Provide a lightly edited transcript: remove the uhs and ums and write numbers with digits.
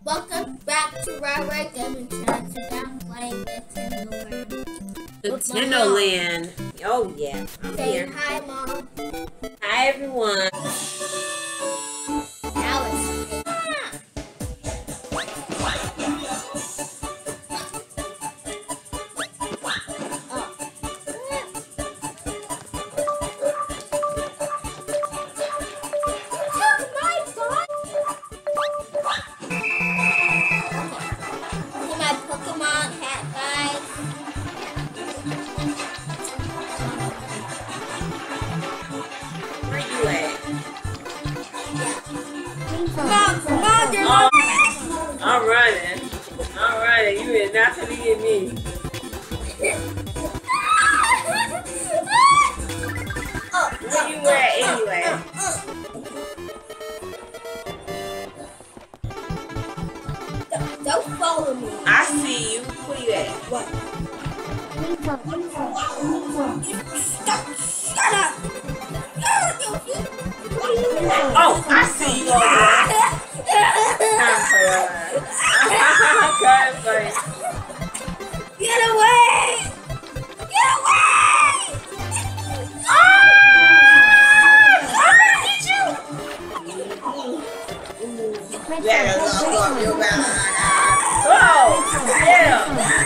Welcome back to Red Gaming Channel. Today I'm playing Nintendo Land. Oh yeah, I'm here. Hi, Mom. Hi everyone. Now it's I'm running. You is not gonna get me. Where you at anyway? Don't follow me. I see you. Where you at? What? Shut up. Oh, I see you over there. Get away! Get away! Oh! I'm gonna hit you! Oh, yeah.